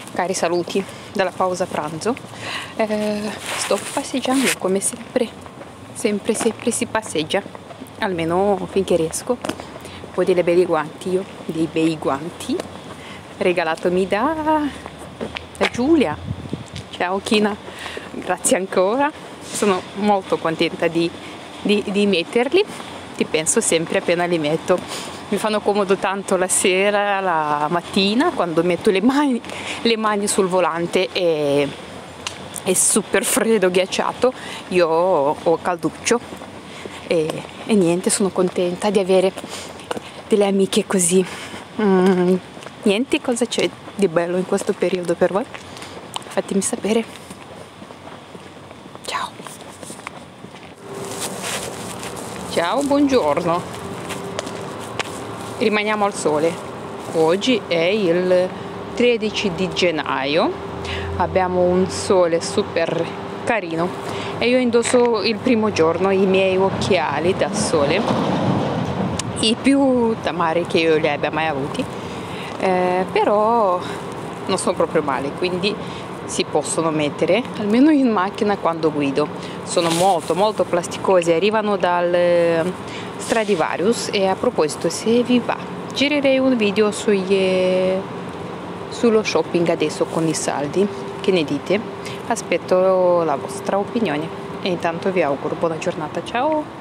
cari saluti dalla pausa pranzo. Sto passeggiando come sempre si passeggia, almeno finché riesco. Ho dei bei guanti, regalatomi da Giulia. Ciao Kina, grazie ancora, sono molto contenta di metterli, ti penso sempre appena li metto. Mi fanno comodo tanto la sera, la mattina, quando metto le mani sul volante e è super freddo, ghiacciato, io ho calduccio e niente, sono contenta di avere delle amiche così. Niente, cosa c'è di bello in questo periodo per voi? Fatemi sapere. Ciao. Ciao, buongiorno. Rimaniamo al sole. Oggi è il 13 di gennaio, abbiamo un sole super carino e io indosso il primo giorno i miei occhiali da sole, i più tamari che io li abbia mai avuti, però non sono proprio male, quindi si possono mettere almeno in macchina quando guido. Sono molto plasticosi, arrivano dal Stradivarius. E a proposito, se vi va, girerei un video sullo shopping adesso con i saldi. Che ne dite? Aspetto la vostra opinione e intanto vi auguro buona giornata. Ciao.